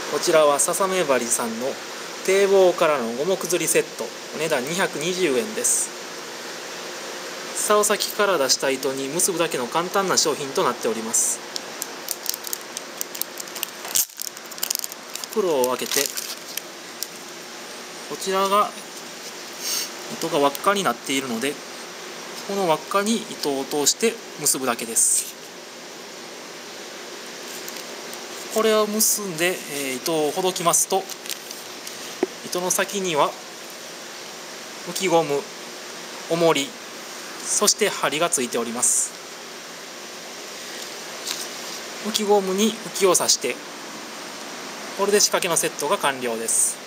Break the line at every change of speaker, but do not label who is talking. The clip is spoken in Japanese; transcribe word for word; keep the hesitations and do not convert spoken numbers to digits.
こちらはささめ針さんの堤防からの五目釣りセット、お値段にひゃくにじゅうえんです。竿先から出した糸に結ぶだけの簡単な商品となっております。袋を開けて、こちらが糸が輪っかになっているので、この輪っかに糸を通して結ぶだけです。これを結んで、えー、糸をほどきますと、糸の先には浮きゴム、重り、そして針がついております。浮きゴムに浮きを刺して、これで仕掛けのセットが完了です。